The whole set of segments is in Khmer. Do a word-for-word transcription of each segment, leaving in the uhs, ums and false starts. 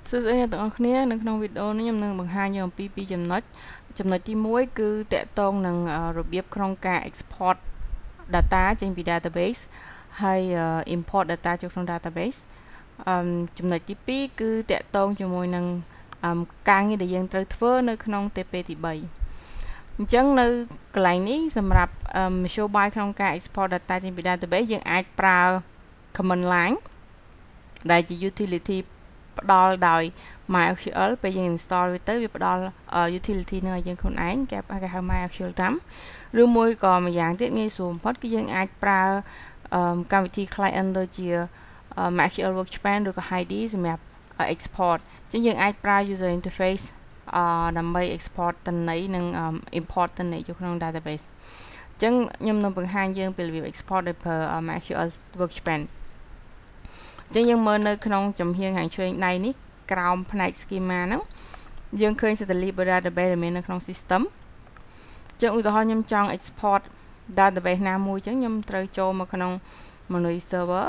សួស្តីអ្នកទាំងអស់គ្នានៅក្នុងវីដេអូនេះខ្ញុំនឹងបង្ហាញអំពីពីរចំណុចចំណុចទីមួយគឺតកតងនឹងរបៀបក្នុងការ export data ចេញពី database ហើយ import data ចូលក្នុង database អឺចំណុចទីពីរគឺតកតងជាមួយនឹងការងារដែលយើងត្រូវធ្វើនៅក្នុង T P ទី3អញ្ចឹងនៅកន្លែងនេះសម្រាប់មធ្យោបាយក្នុងការ export data ចេញពី database យើងអាចប្រើ command line ដែលជា utility ផ្ដល់ដោយ MySQL ពេលយើង install វាទៅវាផ្ដល់ utility នឹងឲ្យយើងខ្លួនឯងគេគេហៅ MySQL តាមឬមួយក៏ម្យ៉ាងទៀតងាយស្រួលបំផុតគឺយើងអាចប្រើកម្មវិធី client ដូចជា MySQL Workspace ឬក៏ Heidi សម្រាប់ export អញ្ចឹងយើងអាចប្រើ user interface អឺដើម្បី export ទិន្នន័យនិង import ទិន្នន័យចូលក្នុង database អញ្ចឹងខ្ញុំនឹងបង្ហាញយើងពីរបៀប export ដោយប្រើ MySQL Workspace អញ្ចឹងយើងមើលនៅក្នុងចំហៀងខាងឆ្វេងដៃនេះក្រោមផ្នែក schema ហ្នឹងយើងឃើញ database ដែលមាននៅក្នុង system អញ្ចឹងឧទាហរណ៍ខ្ញុំចង់ export database ណាមួយអញ្ចឹងខ្ញុំត្រូវចូលមកក្នុង menu server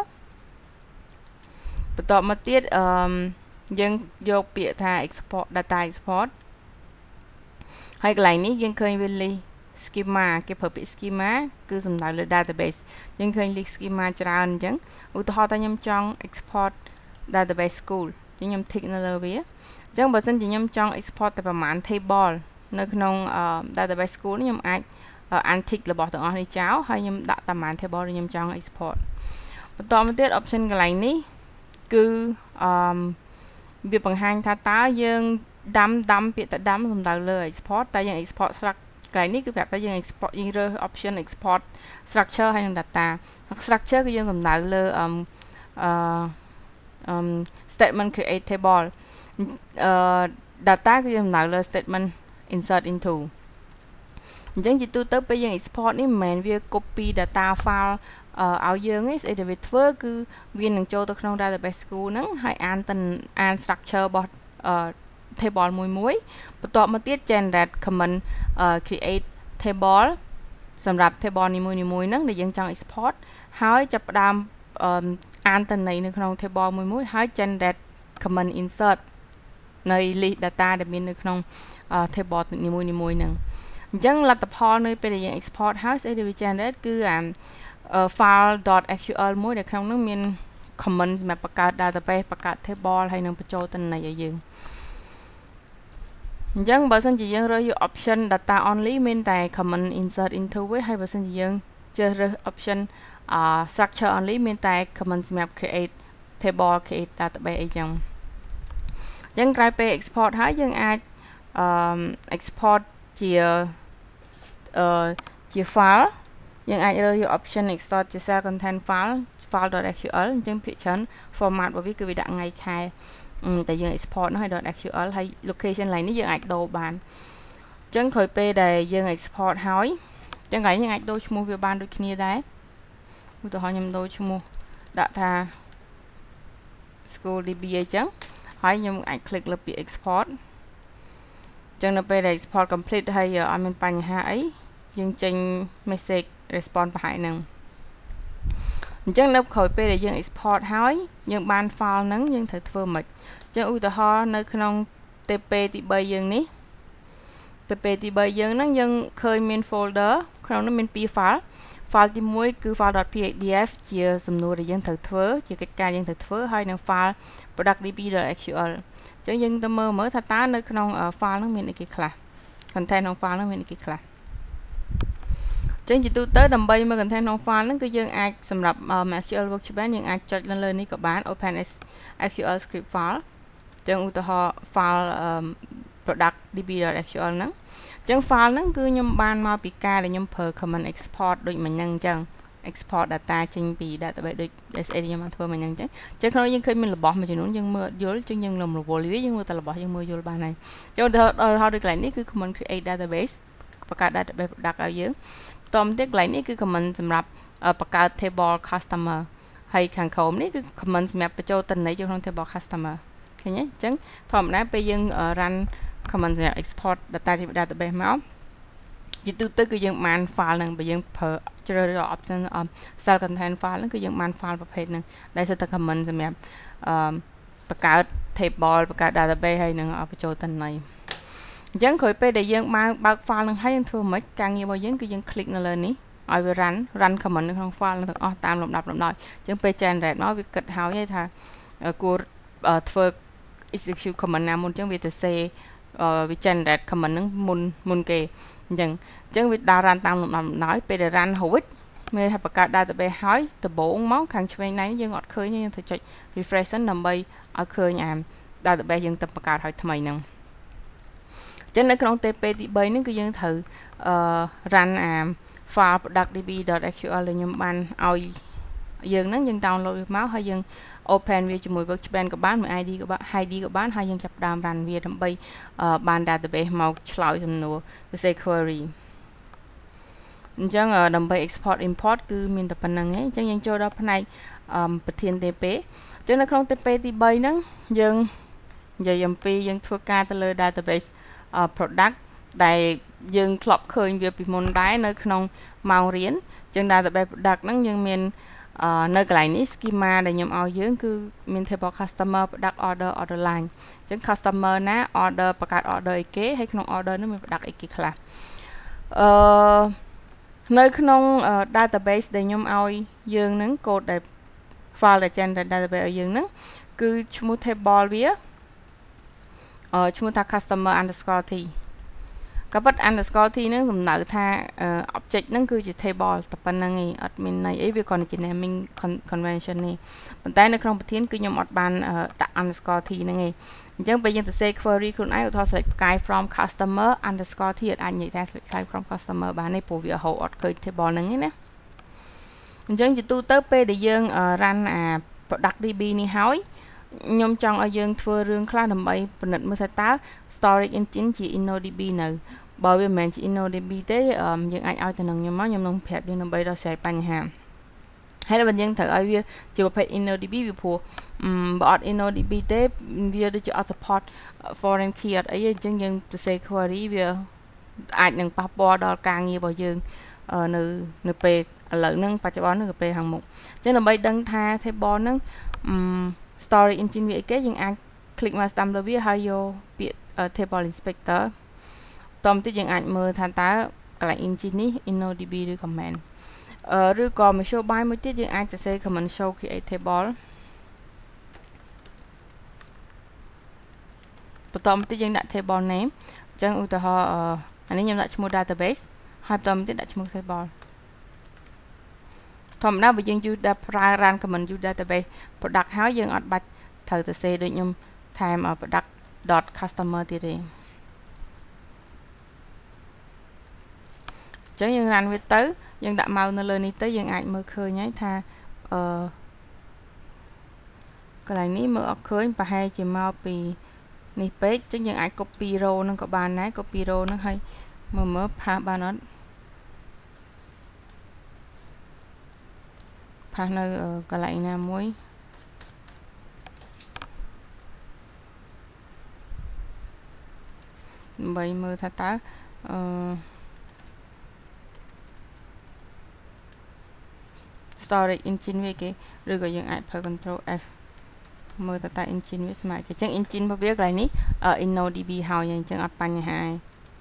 បន្ទាប់មកទៀតអឺយើងយកពាក្យថា export data export ហើយកន្លែងនេះយើងឃើញវាលេខ schema គេប្រើពាក្យ schema គឺសំដៅលើ database យើងឃើញលេខ schema ច្រើនអញ្ចឹងឧទាហរណ៍ថាខ្ញុំចង់ export database school អញ្ចឹងខ្ញុំ tick នៅលើវាអញ្ចឹងបើសិនជាខ្ញុំចង់ export តែប្រមាណ table នៅក្នុង database school នេះខ្ញុំអាច untick របស់ទាំងអស់នេះចោលហើយខ្ញុំដាក់តែប្រមាណ table ដែលខ្ញុំចង់ export បន្តមកទៀត option កន្លែងនេះគឺអឺវាបង្ហាញថាតើយើងដាំដាំពាក្យតែដាំសំដៅលើ export តែយើង export ស្រាក់កន្លែងនេះគឺប្រាប់ថាយើង export យើងរើស option export structure ហើយនិង data structure គឺយើងសំដៅលើអឺអឺ statement create table អឺ data គឺយើងសំដៅលើ statement insert into អញ្ចឹងជាទូទៅពេលយើង export នេះមិនមែនវា copy data file ឲ្យយើងទេស្អីដែលវាធ្វើគឺវានឹងចូលទៅក្នុង database school ហ្នឹងហើយអានទៅអាន structure របស់ table មួយមួយបន្ទាប់មកទៀត generate command create table សម្រាប់ table នីមួយនីមួយហ្នឹងដែលយើងចង់ export ហើយចាប់ផ្ដើមអានទិន្នន័យនៅក្នុង table មួយមួយហើយ generate command insert នៃ list data ដែលមាននៅក្នុង table នីមួយនីមួយហ្នឹងអញ្ចឹងលទ្ធផលនៅពេលដែលយើង export ហើយស្អីដែលវា generate គឺអា file.sql មួយដែលក្នុងនោះមាន command សម្រាប់បង្កើត database បង្កើត table ហើយនឹងបញ្ចូលទិន្នន័យឲ្យយើងអញ្ចឹងបើសិនជាយើងរើសយក option data only មានតែ command insert into ឯងហើយបើសិនជាយើងជ្រើសរើស option uh, structure only មានតែ command សម្រាប់ create table create database អីចឹងអញ្ចឹងក្រោយពេល export ហើយយើងអាច um, export ជាអឺជា file យើងអាចរើសយក option export ជា cell content file file.sql អញ្ចឹងភាគច្រើន format របស់វាគឺវាដាក់ថ្ងៃខែតែយើង export នោះឲ្យ .sql ហើយ location ឡើងនេះយើងអាចដូរបានអញ្ចឹងក្រោយពេលដែលយើង export ហើយអញ្ចឹងកន្លែងយើងអាចដូរឈ្មោះវាបានដូចគ្នាដែរឧទាហរណ៍ខ្ញុំដូរឈ្មោះដាក់ថា school db អីចឹងហើយខ្ញុំអាច click លើពាក្យ export អញ្ចឹងនៅពេលដែល export complete ហើយអត់មានបញ្ហាអីយើងចេញ message response ប្រហែលហ្នឹងអញ្ចឹងនៅក្រោយពេលដែលយើង export ហើយយើងបាន file ហ្នឹងយើងត្រូវធ្វើម៉េចអញ្ចឹងឧទាហរណ៍នៅក្នុង T P ទី3យើងនេះ T P ទី3យើងហ្នឹងយើងឃើញមាន folder ក្នុងនោះមានពីរ file file ទីមួយគឺ file.pdf ជាសំណួរដែលយើងត្រូវធ្វើជាកិច្ចការយើងត្រូវធ្វើហើយនឹង file productdb.sql អញ្ចឹងយើងទៅមើលមើលថាតើនៅក្នុង file ហ្នឹងមានអីគេខ្លះ content ក្នុង file ហ្នឹងមានអីគេខ្លះចឹងជាទូទៅដើម្បីមើល content ក្នុង file ហ្នឹងគឺយើងអាចសម្រាប់ MySQL Workspace យើងអាចចុចនៅលើនេះក៏បាន Open SQL script file ចឹងឧទាហរណ៍ file productdb.sql ហ្នឹងចឹង file ហ្នឹងគឺខ្ញុំបានមកពីការដែលខ្ញុំប្រើ command export ដូចមិញហ្នឹងចឹង export data ចេញពី database ដូច S A ខ្ញុំបានធ្វើមិញហ្នឹងចឹងចឹងក្នុងយើងឃើញមានរបស់មួយចំនួនយើងមើលយល់ចឹងយើងលំរវល់វាយើងមើលតែរបស់យើងមើលយល់បានហើយចឹងឧទាហរណ៍ដូចកន្លែងនេះគឺ command create database បង្កើត database product ឲ្យយើងតមទៀតកន្លែងនេះគឺ command សម្រាប់បង្កើត table customer ហើយខាងក្រោមនេះគឺ command សម្រាប់បញ្ចូលទិន្នន័យចូលក្នុង table customer ឃើញទេអញ្ចឹងធម្មតាពេលយើង run command សម្រាប់ export data ពី database មកជាទូទៅគឺយើងបាន file ហ្នឹងបើយើងប្រើជ្រើសរើស option cell content file ហ្នឹងគឺយើងបាន file ប្រភេទហ្នឹងដែលសិតតែ command សម្រាប់អឺបង្កើត table បង្កើត database ហើយនឹងបញ្ចូលតន័យអញ្ចឹងក្រោយពេលដែលយើងបានបើក file នឹងហើយយើងធ្វើមិនការងាររបស់យើងគឺយើង click នៅលើនេះឲ្យវា run run command នៅក្នុង file ទាំងអស់តាមលំដាប់លំដោយអញ្ចឹងពេល generate មកវាគិតហើយថាគួរធ្វើ execute command ណាមុនអញ្ចឹងវាទៅ say វា generate command ហ្នឹងមុនមុនគេអញ្ចឹងអញ្ចឹងវាដើរ run តាមលំដាប់លំដោយពេលដែល run រួចមានថាបង្កើត database ហើយដំបូងមកខាងឆ្វេងណៃយើងអត់ឃើញយើងត្រូវចុច refresh សិនដើម្បីឲ្យឃើញអា database យើងទៅបង្កើតឲ្យថ្មីហ្នឹងចឹងនៅក្នុង T P ទី 3 នេះគឺយើងត្រូវអឺ run អា file productdb.sql ដែលខ្ញុំបានឲ្យយើងហ្នឹងយើង download វាមកហើយយើង open វាជាមួយ workspace ក៏បានមួយ id ក៏បាន id ក៏បានហើយយើងចាប់ដើម run វាដើម្បីបាន database មកឆ្លើយសំណួរទៅ say query អញ្ចឹងដើម្បី export import គឺមានតែប៉ុណ្្នឹងឯងអញ្ចឹងយើងចូលដល់ផ្នែកប្រធាន T P អញ្ចឹងនៅក្នុង T P ទី 3 ហ្នឹងយើងនិយាយអំពីយើងធ្វើការទៅលើ database product ដែលយើងធ្លាប់ឃើញវាពីមុនដែរនៅក្នុងម៉ោងរៀនអញ្ចឹង database product ហ្នឹងយើងមាននៅកន្លែងនេះ schema ដែលខ្ញុំឲ្យយើងគឺមាន table customer product order order line អញ្ចឹង customer ណា order បង្កើត order អីគេហើយក្នុង order នោះមាន product អីគេខ្លះអឺនៅក្នុង database ដែលខ្ញុំឲ្យយើងហ្នឹង code ដែល file ដែល generate database ឲ្យយើងហ្នឹងគឺឈ្មោះ table វាអឺឈ្មោះថា customer underscore t ក៏ប៉ុត underscore t ហ្នឹងសំដៅថា object ហ្នឹងគឺជា table តែប៉ុណ្្នឹងឯងអត់មានន័យអីវាគ្រាន់តែជា naming convention ទេប៉ុន្តែនៅក្នុងប្រធានគឺខ្ញុំអត់បានដាក់ underscore t ហ្នឹងឯងអញ្ចឹងពេលយើងទៅ say query ខ្លួនឯងឧទាហរណ៍ select ផ្កាយ from customer underscore t អត់អាចនិយាយថា select ផ្កាយ from customer បានទេព្រោះវារហូតអត់ឃើញ table ហ្នឹងឯណាអញ្ចឹងជាទូទៅពេលដែលយើង run អា productdb នេះហើយខ្ញុំចង់ឲ្យយើងធ្វើរឿងខ្លះដើម្បីពិនិត្យមើលថាតើ storage engine ជា InnoDB នៅបើវាមិនមែនជា InnoDB ទេយើងអាចឲ្យទៅនឹងខ្ញុំមកខ្ញុំនឹងប្រាប់យើងដើម្បីដោះស្រាយបញ្ហាហើយបើយើងត្រូវឲ្យវាជាប្រភេទ InnoDB វាព្រោះបើអត់ InnoDB ទេវាដូចជាអត់ support foreign key អត់អីទេអញ្ចឹងយើងទៅ say query វាអាចនឹងប៉ះពាល់ដល់ការងាររបស់យើងនៅនៅពេលឥឡូវហ្នឹងបច្ចុប្បន្នហ្នឹងក៏ពេលខាងមុខអញ្ចឹងដើម្បីដឹងថា table ហ្នឹង storage engine វាអីគេយើងអាច click មកតាមលើវាហើយយកពាក្យ table inspector តមកទៀតយើងអាចមើលថាតើកន្លែង engine នេះ InnoDB ឬ command ឬក៏មធ្យោបាយមួយទៀតយើងអាចសរសេរ command show create table បន្តមកទៀតយើងដាក់ table name អញ្ចឹងឧទាហរណ៍អានេះខ្ញុំដាក់ឈ្មោះ database ហើយបន្តមកទៀតដាក់ឈ្មោះ table ធម្មតាបើយើង use ដាក់ប្រើ run command use database product ហើយយើងអត់បាច់ត្រូវទៅសេដូចខ្ញុំថែម product.customer ទៀតទេអញ្ចឹងយើង run វាទៅយើងដាក់ mouse នៅលើនេះទៅយើងអាចមើលឃើញហើយថាអឺកន្លែងនេះមើលអត់ឃើញប្រហែលជាមកពីនេះពេកអញ្ចឹងយើងអាច copy row ហ្នឹងក៏បានដែរ copy row ហ្នឹងហើយមើលមើលផាសបានអត់ផាសនៅកន្លែងណាមួយដើម្បីមើលថាតើអឺ storage engine វាគេឬក៏យើងអាចប្រើ control F មើលតើតើ engine វាស្មើគេអញ្ចឹង engine របស់វាកន្លែងនេះ InnoDB ហើយអញ្ចឹងអត់បញ្ហាទេ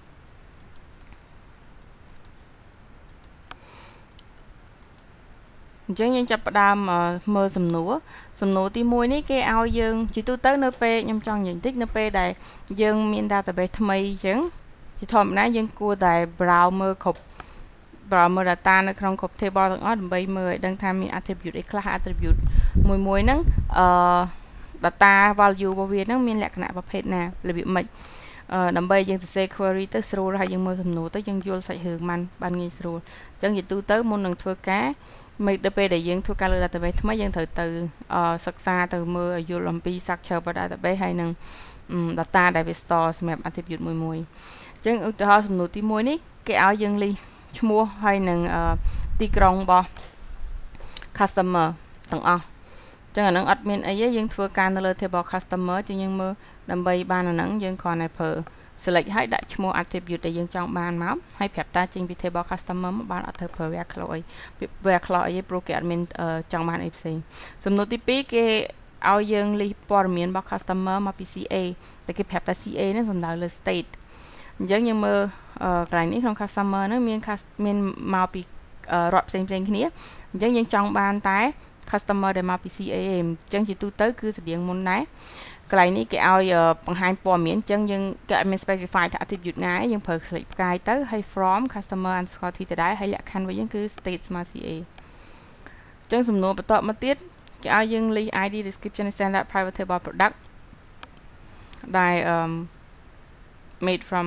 អញ្ចឹងយើងចាប់ផ្ដើមមើលសំណួរសំណួរទីមួយនេះគេឲ្យយើងជាទូទៅនៅពេលខ្ញុំចង់និយាយបន្តិចនៅពេលដែលយើងមាន database ថ្មីអញ្ចឹងជាធម្មតាយើងគួរតែ browse មើលគ្រប់ browse មើល data នៅក្នុងគ្រប់ table ទាំងអស់ដើម្បីមើលឲ្យដឹងថាមាន attribute អីខ្លះ attribute មួយមួយហ្នឹងអឺ data value របស់វាហ្នឹងមានលក្ខណៈប្រភេទណារបៀបម៉េចដើម្បីយើងទៅ say query ទៅស្រួលហើយយើងមើលសំណួរទៅយើងយល់សាច់រឿងបានបានងាយស្រួលអញ្ចឹងជាទូទៅមុននឹងធ្វើការមិនដល់ពេលដែលយើងធ្វើការលើ database ថ្មីយើងត្រូវទៅសិក្សាទៅមើលយល់អំពី structure របស់ database ហើយនឹង data ដែលវា store សម្រាប់ attribute មួយមួយអញ្ចឹងឧទាហរណ៍សំណួរទីមួយនេះគេឲ្យយើងលីសឈ្មោះហើយនឹងទីក្រុងរបស់ customer ទាំងអស់អញ្ចឹងអានឹងអត់មានអីទេយើងធ្វើការនៅលើ table customer ជាងយើងមើលដើម្បីបានអានឹងយើងគ្រាន់តែប្រើ select ហើយដាក់ឈ្មោះ attribute ដែលយើងចង់បានមកហើយប្រាប់តាចេញពី table customer មកបានអត់ត្រូវប្រើ where clause អី where clause អីព្រោះគេអត់មានចង់បានអីផ្សេងសំណួរទីពីរគេ ao dương li por miền bọc customer mà pê xê aแต่គេប្រាប់ថា xê a ហ្នឹងសំដៅលើ state អញ្ចឹងយើងមើលកន្លែងនេះក្នុង customer ហ្នឹងមានមានមកពីរដ្ឋផ្សេងផ្សេងគ្នាអញ្ចឹងយើងចង់បានតែ customer ដែលមកពី xê a អញ្ចឹងជាទូទៅគឺស្តៀងមុនដែរកន្លែងនេះគេឲ្យបង្ហាញព័ត៌មានអញ្ចឹងយើងគេឲ្យមាន specify ថា attribute ណាយើងប្រើ select ផ្កាយទៅហើយ from customer underscore t ទៅដែរហើយលក្ខខណ្ឌវិញគឺ state ស្មើ xê a អញ្ចឹងសំណួរបន្តមកទៀតគេឲ្យយើង list id description standard private table product ដែល made from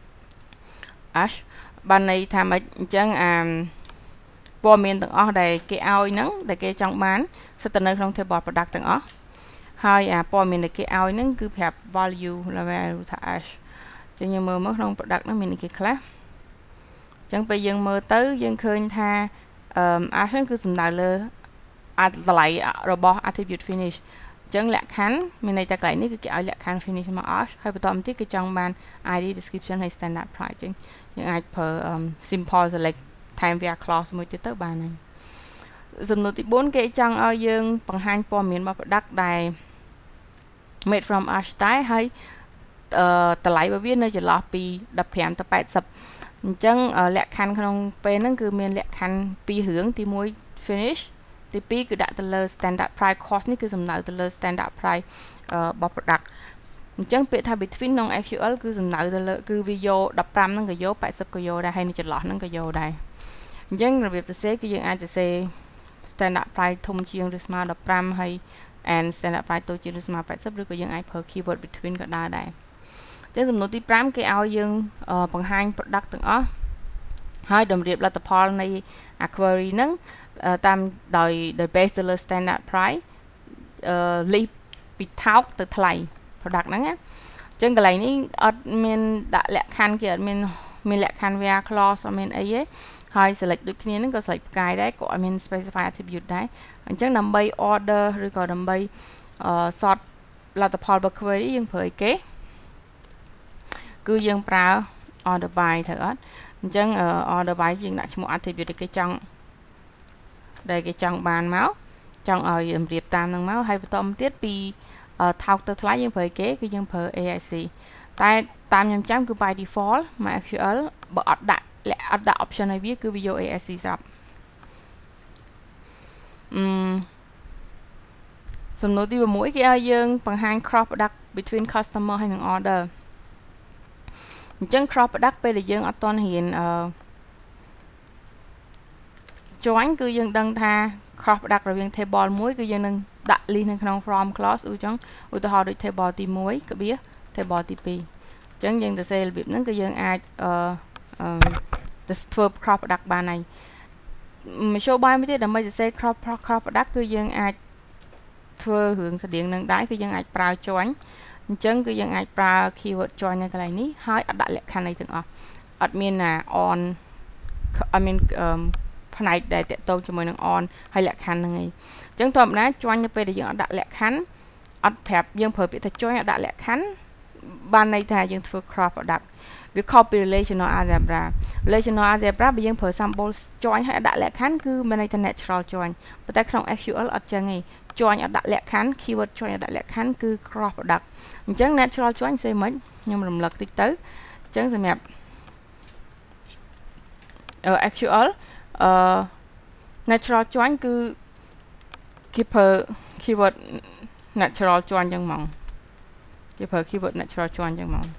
ash បានន័យថាម៉េចអញ្ចឹងអាព័ត៌មានទាំងអស់ដែលគេឲ្យហ្នឹងដែលគេចង់បានសិតទៅនៅក្នុង table product ទាំងអស់ហើយអាព័ត៌មានដែលគេឲ្យហ្នឹងគឺប្រាប់ value level ថា ash អញ្ចឹងយើងមើលមកក្នុង product ហ្នឹងមានគេខ្លះអញ្ចឹងពេលយើងមើលទៅយើងឃើញថាអឺ ash ហ្នឹងគឺសំដៅលើតម្លៃរបស់ attribute finish អញ្ចឹងលក្ខខណ្ឌមានន័យថាកន្លែងនេះគឺគេឲ្យលក្ខខណ្ឌ finish មក ash ហើយបន្តមកទៀតគេចង់បាន id description ហើយ standard price អញ្ចឹងយើងអាចប្រើ simple select time via clause មួយទៀតទៅបានហើយសំណួរទីbốnគេចង់ឲ្យយើងបង្ហាញព័ត៌មានរបស់ product ដែល made from ash តែហើយអឺតម្លៃរបស់វានៅចន្លោះពីfifteenទៅeightyអញ្ចឹងលក្ខខណ្ឌក្នុងពេលហ្នឹងគឺមានលក្ខខណ្ឌពីររឿងទីone finish ទីtwoគឺដាក់ទៅលើ standard price cost នេះគឺសំដៅទៅលើ standard price របស់ product អញ្ចឹងពាក្យថា between ក្នុង ét quy эл គឺសំដៅទៅលើគឺវាយកfifteenហ្នឹងក៏យកeightyក៏យកដែរហើយនៅចន្លោះហ្នឹងក៏យកដែរអញ្ចឹងរបៀបសរសេរគឺយើងអាចសរសេរ standard price ធំជាងឬស្មើfifteenហើយ and standard price តូចជាងឬស្មើeightyឬក៏យើងអាចប្រើ keyword between ក៏ដែរដែរអញ្ចឹងសំណួរទីfiveគេឲ្យយើងបង្ហាញ product ទាំងអស់ហើយតម្រៀបលទ្ធផលនៃ query ហ្នឹងតាមដោយដោយ base ទៅលើ standard price អឺ list ពីថោកទៅថ្លៃ product ហ្នឹងណាអញ្ចឹងកន្លែងនេះអត់មានដាក់លក្ខខណ្ឌគេអត់មានមានលក្ខខណ្ឌ via clause អត់មានអីទេហើយ select ដូចគ្នាហ្នឹងក៏ select ផ្កាយដែរក៏អត់មាន specify attribute ដែរអញ្ចឹងដើម្បី order ឬក៏ដើម្បី sort លទ្ធផលរបស់ query យើងប្រើអីគេគឺយើងប្រើ order by ត្រូវអត់អញ្ចឹង order by យើងដាក់ឈ្មោះ attribute ដែលគេចង់ដែលគេចង់បានមកចង់ឲ្យរៀបតាមហ្នឹងមកហើយបន្តមកទៀតពីថោកទៅថ្លៃយើងប្រើអីគេគឺយើងប្រើ a i c តែតាមខ្ញុំចាំគឺ by default មក ét quy эл បើអត់ដាក់អត់ដាក់ option ឲ្យវាគឺវាយក a i c ស្រាប់អឺសំណួរទីsixគេឲ្យយើងបង្ហាញ cross product between customer ហើយនិង order អញ្ចឹង cross product ពេលដែលយើងអត់ទាន់រៀនអឺ join គឺយើងដឹងថា cross product រវាង table មួយគឺយើងនឹងដាក់ list នៅក្នុង from clause ឧទាហរណ៍ឧទាហរណ៍ដូច table ទីone ក្បៀស table ទីtwo អញ្ចឹងយើងទៅសេរបៀបហ្នឹងគឺយើងអាចអឺអឺទៅធ្វើ cross product បានហើយមកចូលបាយមួយទៀតដើម្បីសរសេរ cross cross product គឺយើងអាចធ្វើរឿងស្តៀងនឹងដែរគឺយើងអាចប្រើ join អញ្ចឹងគឺយើងអាចប្រើ keyword join នៅកន្លែងនេះហើយអត់ដាក់លក្ខខណ្ឌអីទាំងអស់អត់មានណា on អត់មានអឺផ្នែកដែលតកតងជាមួយនឹង on ហើយលក្ខខណ្ឌហ្នឹងឯងអញ្ចឹងធម្មតា join នៅពេលដែលយើងអត់ដាក់លក្ខខណ្ឌអត់ប្រាប់យើងប្រើពាក្យថា join អត់ដាក់លក្ខខណ្ឌបានន័យថាយើងធ្វើ cross product វា copy relational algebra relational algebra បើយើងប្រើ symbol join ហើយអត់ដាក់លក្ខខណ្ឌគឺមានន័យថា natural join ប៉ុន្តែក្នុង ét quy эл អត់ចឹងទេ join អត់ដាក់លក្ខខណ្ឌ keyword join អត់ដាក់លក្ខខណ្ឌគឺ cross product អញ្ចឹង natural join សេមិនខ្ញុំរំលឹកតិចទៅអញ្ចឹងសម្រាប់អឺ ét quy эл អឺ natural join គឺគេប្រើ keyword natural join ចឹងហ្មងគេប្រើ keyword natural join ចឹងហ្មង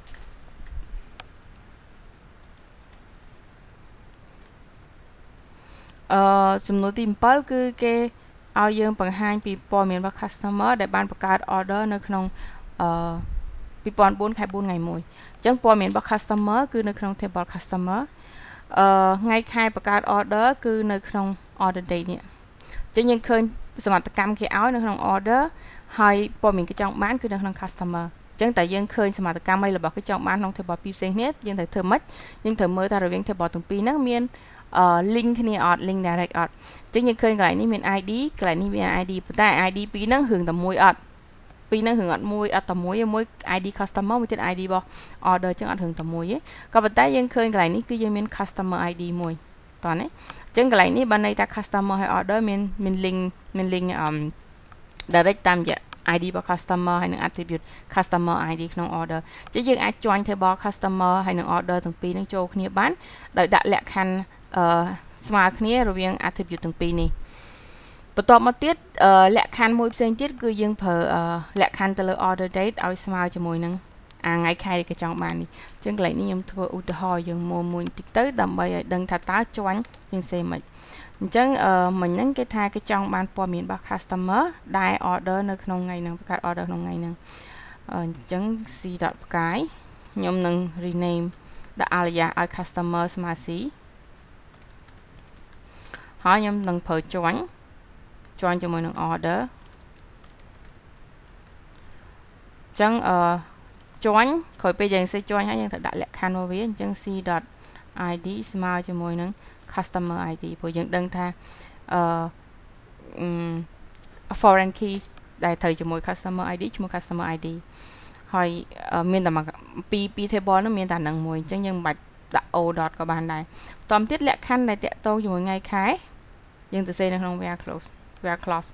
អឺសំណួរទីsevenគឺគេឲ្យយើងបង្ហាញពីព័ត៌មានរបស់ customer ដែលបានបង្កើត order នៅក្នុងអឺtwo thousand fourខែfourថ្ងៃoneអញ្ចឹងព័ត៌មានរបស់ customer គឺនៅក្នុង table customer អឺថ្ងៃខែបង្កើត order គឺនៅក្នុង order date នេះអញ្ចឹងយើងឃើញសមត្ថកម្មគេឲ្យនៅក្នុង order ហើយព័ត៌មានគេចង់បានគឺនៅក្នុង customer អញ្ចឹងតែយើងឃើញសមត្ថកម្មអីរបស់គេចង់បានក្នុង table ពីរផ្សេងគ្នាយើងត្រូវធ្វើម៉េចយើងត្រូវមើលថារវាង table ទាំងពីរហ្នឹងមានអឺ link គ្នាអត់ link direct អត់អញ្ចឹងយើងឃើញកន្លែងនេះមាន id កន្លែងនេះមាន id ប៉ុន្តែ id ពីរហ្នឹងរឿងតែមួយអត់ពីរហ្នឹងរឿងអត់មួយអត់តែមួយទេមួយ id customer មួយទៀត id របស់ order អញ្ចឹងអត់រឿងតែមួយទេក៏ប៉ុន្តែយើងឃើញកន្លែងនេះគឺយើងមាន customer id មួយតោះណាអញ្ចឹងកន្លែងនេះបានន័យថា customer ហើយ order មានមាន link មាន link អឺ direct តាមរយៈไอ ดี របស់ customer ហើយនឹង attribute customer ไอ ดี ក្នុង order អញ្ចឹងយើងអាច join table customer ហើយនឹង order ទាំងពីរនឹងចូលគ្នាបានដោយដាក់លក្ខខណ្ឌអឺស្មើគ្នារវាង attribute ទាំងពីរនេះបន្ទាប់មកទៀតលក្ខខណ្ឌមួយផ្សេងទៀតគឺយើងប្រើលក្ខខណ្ឌទៅលើ order date ឲ្យស្មើជាមួយនឹងអាថ្ងៃខែដែលគេចង់បាននេះអញ្ចឹងកន្លែងនេះខ្ញុំធ្វើឧទាហរណ៍យើងមួយមួយបន្តិចទៅដើម្បីឲ្យដឹងថាតើជាន់យើងសេមិនអញ្ចឹងអឺមិញហ្នឹងគេថាគេចង់បានព័ត៌មានរបស់ customer ដែល order នៅក្នុងថ្ងៃហ្នឹងបង្កើត order ក្នុងថ្ងៃហ្នឹងអញ្ចឹង c. ផ្កាយខ្ញុំនឹង rename ដាក់ alias ឲ្យ customer ស្មើ c ហើយខ្ញុំនឹងប្រើជាន់ join ជាមួយនឹង order អញ្ចឹងអឺ join ក្រោយពេលយើងសេ join ហើយយើងត្រូវដាក់លក្ខខណ្ឌមកវាអញ្ចឹង c. id ស្មើជាមួយនឹង customer ไอ ดี ព្រោះយើងដឹងថាអឺ foreign key ដែលត្រូវជាមួយ customer ไอ ดี ឈ្មោះ customer ไอ ดี ហើយមានតែពីពី table នោះមានតែនឹងមួយអញ្ចឹងយើងមិនបាច់ដាក់ o dot ក៏បានដែរបន្តទៀតលក្ខខណ្ឌដែលតាក់ទងជាមួយថ្ងៃខែយើងទៅសេនៅក្នុង where close where clause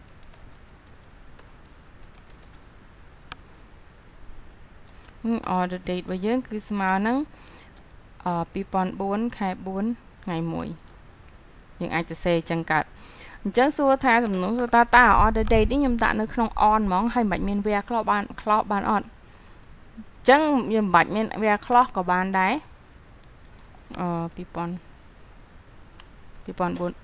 order date របស់យើងគឺស្មើនឹងអឺtwo thousand fourខែfourថ្ងៃoneយើងអាចទៅសេអញ្ចឹងកើតអញ្ចឹងសួរថាសំណួរសួរតើតើ order date នេះខ្ញុំដាក់នៅក្នុង on ហ្មងហើយមិនបាច់មាន where clause បាន clause បានអត់អញ្ចឹងយើងមិនបាច់មាន where clause ក៏បានដែរអឺtwo thousand two thousand four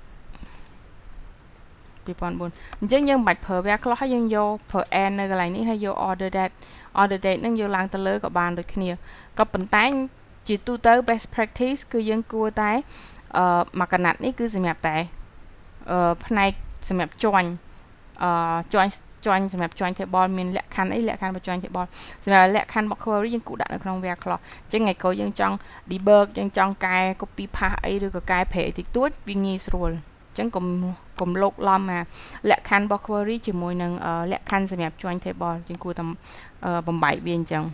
two thousand fourអញ្ចឹងយើងមិនបាច់ប្រើ where clause ហើយយើងយកប្រើ and នៅកន្លែងនេះហើយយក order date order date ហ្នឹងយកឡើងទៅលើក៏បានដូចគ្នាក៏ប៉ុន្តែជាទូទៅ best practice គឺយើងគួរតែអឺមួយកណាត់នេះគឺសម្រាប់តែអឺផ្នែកសម្រាប់joinអឺ join join សម្រាប់ join table មានលក្ខខណ្ឌអីលក្ខខណ្ឌរបស់ join table សម្រាប់លក្ខខណ្ឌរបស់ query យើងគូដាក់នៅក្នុង where clause អញ្ចឹងថ្ងៃក្រោយយើងចង់ debug យើងចង់កែ copy paste អីឬក៏កែប្រែអីតិចតួចវាងាយស្រួលអញ្ចឹងកុំកុំលោកឡំអាលក្ខខណ្ឌរបស់ query ជាមួយនឹងលក្ខខណ្ឌសម្រាប់ join table យើងគួរតែបំបែកវាអញ្ចឹង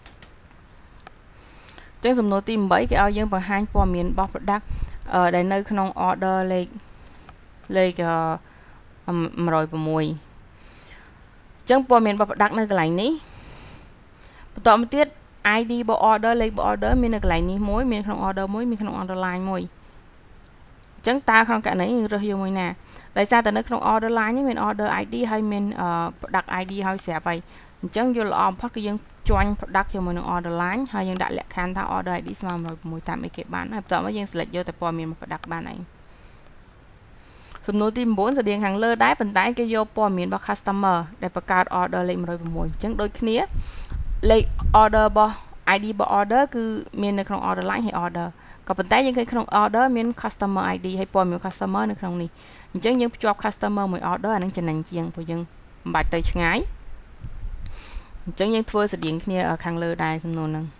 អញ្ចឹងសំណួរទីeightគេឲ្យយើងបង្ហាញព័ត៌មានរបស់ product ដែលនៅក្នុង order លេខលេខone oh sixអញ្ចឹងព័ត៌មានរបស់ product នៅកន្លែងនេះបន្តមកទៀត ไอ ดี របស់ order លេខរបស់ order មាននៅកន្លែងនេះមួយមានក្នុង order មួយមានក្នុង order line មួយអញ្ចឹងតើក្នុងករណីយើងរើសយកមួយណាដោយសារតែនៅក្នុង order line នេះមាន order ไอ ดี ហើយមាន product ไอ ดี ហើយស្រាប់ហើយអញ្ចឹងយល់ល្អបំផុតគឺយើង join product ជាមួយនឹង order line ហើយយើងដាក់លក្ខខណ្ឌថា order ไอ ดี ស្មើone oh sixតាមអីគេបានហើយបន្ទាប់មកយើង select យកតែព័ត៌មាន product បានឯងសំណួរទីnineស្តៀងខាងលើដែរប៉ុន្តែគេយកព័ត៌មានរបស់ customer ដែលបង្កើត order លេខone oh sixអញ្ចឹងដូចគ្នាលេខ order របស់ ไอ ดี របស់ order គឺមាននៅក្នុង order line ហើយ order ក៏ប៉ុន្តែយើងឃើញក្នុង order មាន customer ไอ ดี ហើយព័ត៌មាន customer នៅក្នុងនេះអញ្ចឹងយើងភ្ជាប់ customer មួយ order អានឹងចំណេញជាងព្រោះយើងមិនបាច់ទៅឆ្ងាយអញ្ចឹងយើងធ្វើស្តៀងគ្នាខាងលើដែរសំណួរហ្នឹង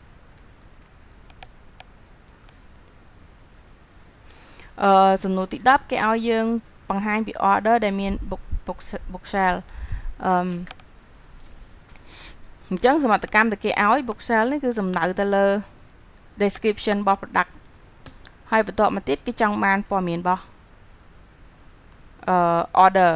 អឺសំណួរទីtenគេឲ្យយើងបង្ហាញពី order ដែលមាន book shell អឺអញ្ចឹងសមត្ថកម្មដែលគេឲ្យ book shell នេះគឺសំដៅទៅលើ description របស់ product ហើយបន្ទាប់មកទៀតគេចង់បានព័ត៌មានរបស់អឺ order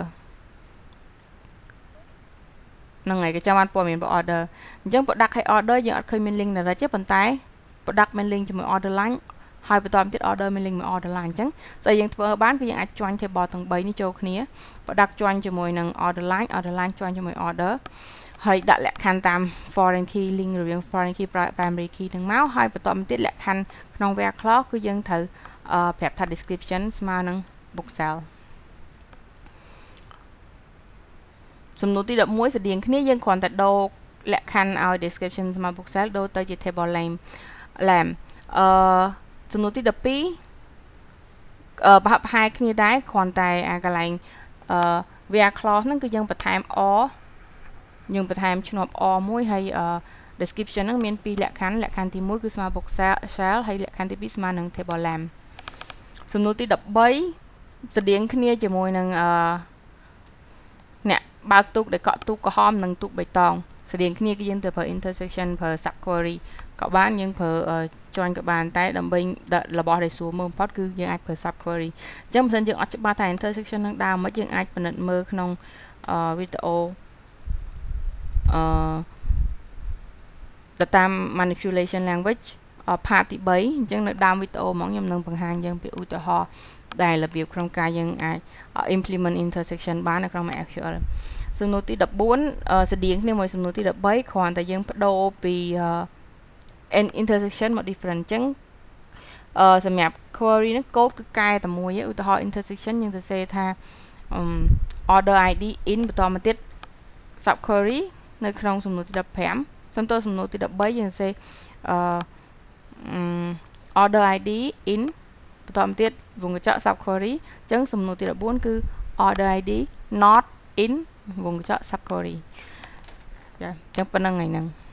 ហ្នឹងហើយគេចង់បានព័ត៌មានរបស់ order អញ្ចឹង product ហើយ order យើងអត់ឃើញមាន link direct ទេប៉ុន្តែ product មាន link ជាមួយ order line ហើយបន្ទាប់ទៀត order មាន link មួយ order line អញ្ចឹងស្អីយើងធ្វើបានគឺយើងអាច join table ទាំង3នេះចូលគ្នា product join ជាមួយនឹង order line order line join ជាមួយ order ហើយដាក់លក្ខខណ្ឌតាម foreign key link រវាង foreign key primary key នឹងមកហើយបន្ទាប់ទៀតលក្ខខណ្ឌក្នុង where clause គឺយើងត្រូវប្រាប់ថា description ស្មើនឹង book cell សំណួរទីelevenស្តៀងគ្នាយើងគ្រាន់តែដូរលក្ខខណ្ឌឲ្យ description ស្មើ book cell ដូរទៅជា table name lam អឺសំណួរទីtwelveអឺប្រហាក់ប្រហែលគ្នាដែរគ្រាន់តែអាកន្លែងអឺ where clause ហ្នឹងគឺយើងបន្ថែម or យើងបន្ថែមឆ្នប់ or មួយហើយ description ហ្នឹងមានពីរលក្ខខណ្ឌលក្ខខណ្ឌទីoneគឺស្មើ book cell ហើយលក្ខខណ្ឌទីtwoស្មើនឹង table lam សំណួរទីthirteenស្តៀងគ្នាជាមួយនឹងអឺអ្នកបើកទូកដែលកក់ទូកក្រហមនិងទូកបៃតងស្តៀងគ្នាគឺយើងទៅប្រើ intersection ប្រើ sub query ក៏បានយើងប្រើ join ក៏បានតែដើម្បីរបស់ដែលស្រួលមើលបំផុតគឺយើងអាចប្រើ sub query អញ្ចឹងបើសិនយើងអត់ច្បាស់ថា intersection នឹងដើរមិនយើងអាចពិនិត្យមើលក្នុងវីដេអូ data manipulation language part ទី 3 អញ្ចឹងនៅដើមវីដេអូហ្មងខ្ញុំនឹងបង្ហាញយើងពីឧទាហរណ៍ដែលរបៀបក្នុងការយើងអាច implement intersection បាននៅក្នុង ét quy eo សំណួរទី 14 ស្តៀងគ្នាមួយសំណួរទី 13 គ្រាន់តែយើងបដូរពី intersection មក different អញ្ចឹងសម្រាប់ query ហ្នឹង code គឺកែតែមួយឧទាហរណ៍ intersection យើងសរសេរថា order i d in បន្តមកទៀត sub query នៅក្នុងសំណួរទី 15 សំទោសសំណួរទី 13 យើងសរសេរ order i d in បន្តមកទៀតវងកញ្ចក់ sub query អញ្ចឹងសំណួរទី 14 គឺ order i d not in វងកញ្ចក់ sub query ចាអញ្ចឹងប៉ុណ្្នឹងហើយហ្នឹង